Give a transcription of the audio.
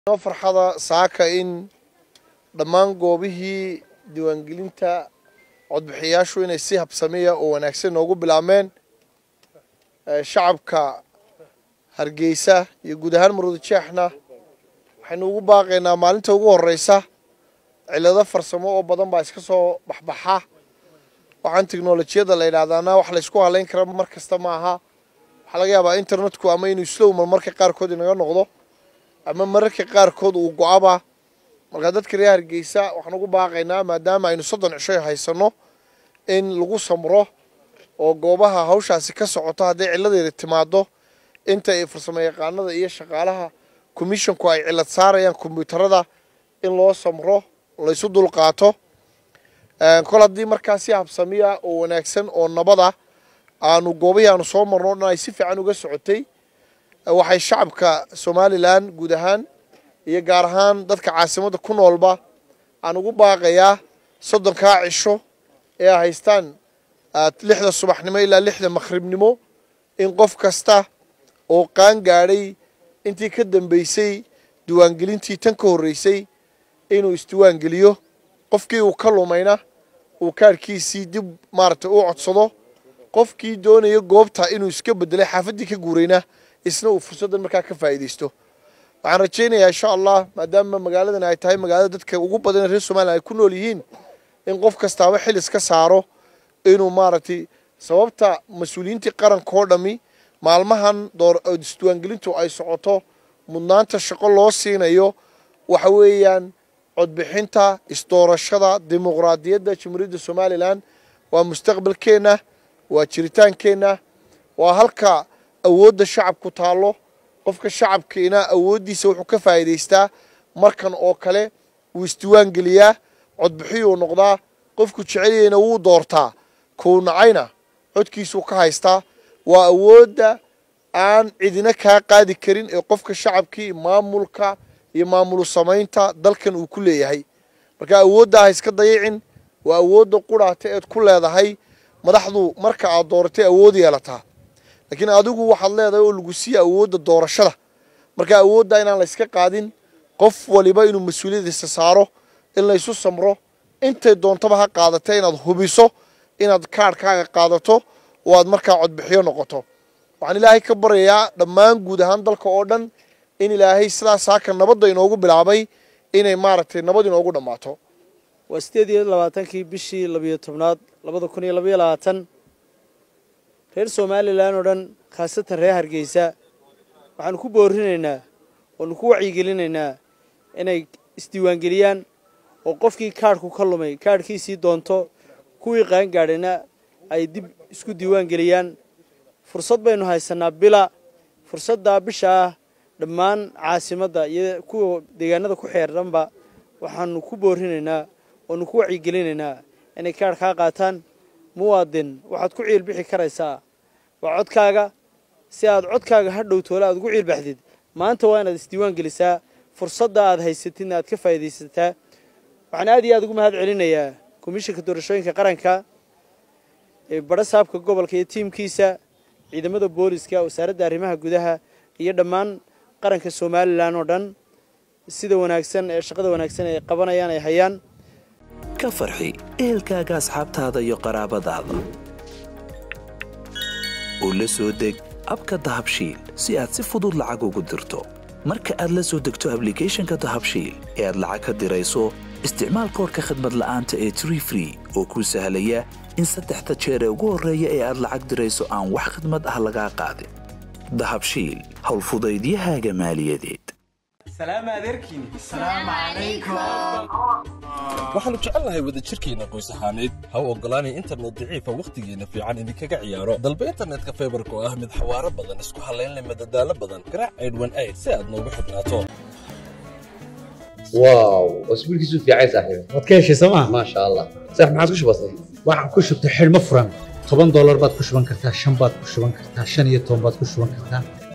farxada saaka in dhammaan goobihii diiwaangelinta codbixiyaashu inay si habsamiya oo wanaagsan noogu bilaabmeen shacabka Hargeysa iyo guud ahaan Muruudijeexna waxaynu ugu baaqaynaa maalinta ugu horeysa cilado farsamo oo badan baa iska soo baxbaxa waxaan tiknoolajiyada la yiraahdaa wax la isku haleyn karo mar kasta ma aha waxa laga yaabaa internetku ama inuu slow marmarka qaar kood inaga noqdo ama mararka qaar kood uu go'aba marka dadka reer Hargeysa waxaan ugu baaqaynaa maadaama aynu 30 cisho haysano in lagu samro oo goobaha hawshaasi ka socoto haday ciladeeda timaado inta ay farsamo yaqaanada iyo shaqaalaha commissionku ay cilad saarayaan kombiyuutarada in loo samro la isu dul qaato kol hadii markaasi habsamiya oo wanaagsan oo nabada aanu goobayaanu soo marno ay si fiican uga socotay waxay shacabka Somaliland guud ahaan iyo gaar ahaan dadka caasimada ku noolba aan ugu baaqayaa 30 cisho ee haystaan 6 subaxnimo ilaa 6 maqribnimo in qof kasta oo qaan gaaray intii ka dambeysay diiwaangelintii tan ka horeysay inuu isdiiwaangeliyo qofkii uu ka lumayna uu kaarkiisii dib maartay u codsado qofkii doonaya goobta inuu iska bedelo xaafadii ka guureyna isna uu fursadan markaa ka faa'iideysto waxaan rajaynayaa insha Allah maadaama magaaladan ay tahay magaalada dadka ugu badan reer Soomaaliya ay ku nool yihiin in qof kasta xil iska saaro inuu maartay sababta mas'uuliyiinta qaranka oo dhami maalmahan isdiiwaangelintu ay socoto mudnaanta shaqo loo siinayo waxa weeyaan codbixinta isdoorashada dimuqraadiyadda Jamhuuriyadda Somaliland waa mustaqbalkeena waa jiritaankeena waa halka awoodda shacabku taalo qofka shacabkeena awoodiisa wuxuu ka faa'iideystaa markan oo kale uu isdiiwaangeliyaa codbixiyo noqdaa qofku jeceliyayna wuu doortaa kuu nacayna codkiisu ka haystaa waa awoodda aan cidina ka qaadi karin ee qofka shacabkii maamulka iyo maamul samaynta dalkan uu ku leeyahay marka awoodda iska dayicin waa awoodda quraata ee ku leedahay madaxdu marka aad dooratay awood yeelataa laakiin adigu waxaad leedahay oo lagu sii awoodda doorashada marka awoodda inaan la iska qaadin qof waliba inuu mas'uuliyadiisa saaro in la isu samro intay doontaba ha qaadatay inaad hubiso inaad kaarkaaga qaadato oo aad markaa codbixiyo noqoto waxaan ilaahay ka baryayaa dhammaan guud ahaan dalka oo dhan in ilaahay sidaas saaka nabadda inoogu bilaabay inay maaragtay nabad inoogu dhamaato waa 28 bishii 12aad 2022 reer Somaliland oo dhan khaasatan reer Hargeysa waxaan ku boorinaynaa oo ku wacyigelinaynaa inay isdiiwaangeliyaan oo qofkii kaarku ka lumay kaarkiisii doonto kuwii qaan gaadhayna ay dib isku diiwaangeliyaan fursad baynu haysanaa bila fursadda bisha dhammaan caasimada iyo kuwa deegaanada ku xeeranba waxaanu ku boorinaynaa oo ku wacyigelinaynaa inay kaar ka qaataan muwaadin waxaad ku ciil bixi karaysaa waa codkaaga si aad codkaaga hadhow toole aad ugu ciil baxdid maanta waa inaad isdiiwaan gelisaa fursadda aad haysatid aad ka faa'iideysataa waxaan aad iyo aad ugu mahad celinayaa komishanka doorashooyinka qaranka ee barasaabka gobolka iyo tiimkiisa ciidamada booliska wasaaradda arrimaha gudaha iyo dhammaan qaranka Somaliland oo dhan sida wanaagsan ee shaqada wanaagsan ay qabanayaan ay hayaan ka farxi ehelkaaga asxaabtaada iyo qaraabadaada oo la soo deg abka Dahabshiil si aad si fudud lacag ugu dirto marka aad la soo degto applicationka Dahabshiil ee aad lacag ka dirayso isticmaal koodka khidmad la'aanta ee Tree Free oo ku sahlaya in 3 jeer ugu horeeya ee aad lacag dirayso aan wax khidmad ah laga qaadin Dahabshiil hawl fudaydiyahaaga maaliyadeed سلام عليكم السلام عليكم waxaanu jecelnahay wada jirkeena qoys ahaaneed ha u ogolaanay internet daciifa waqtigeena fiican idinkaga ciyaaro dalba internetka fiberka oo ah mid xawaaro badan isku haleyn leh madadaalo badan garaac aydwan ayd si aad noogu xidhnaato واو اسبوعك يسوي في عايز صاحبي waad ka heshay sooma ما شاء الله صح ما عاد كش بسيط waxaan ku shubtay xidhmo furan $10 baad ku shuban kartaa 5 baad ku shuban kartaa 15 baad ku shuban kartaa